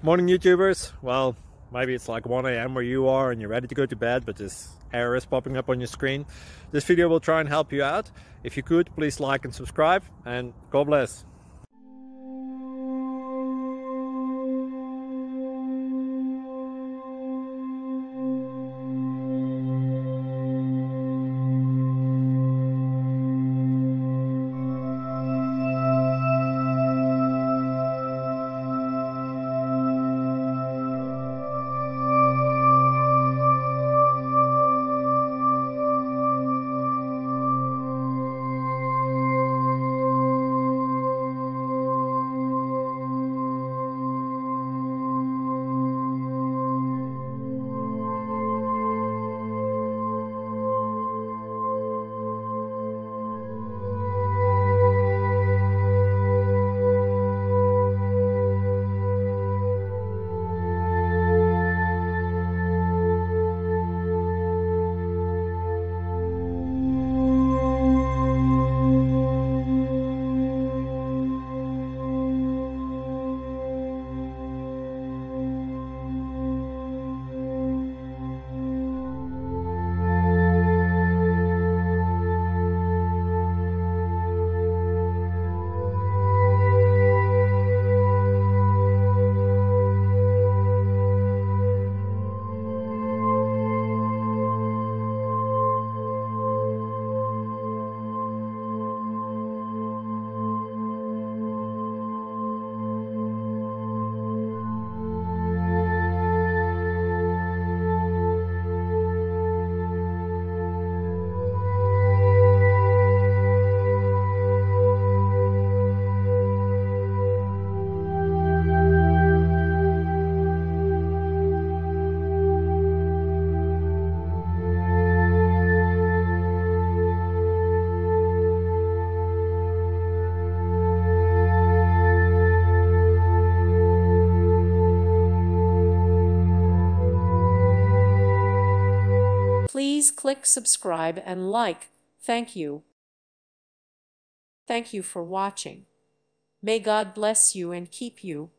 Morning YouTubers. Well, maybe it's like 1 a.m. where you are and you're ready to go to bed, but this error is popping up on your screen. This video will try and help you out. If you could, please like and subscribe, and God bless. Please click subscribe and like. Thank you. Thank you for watching. May God bless you and keep you.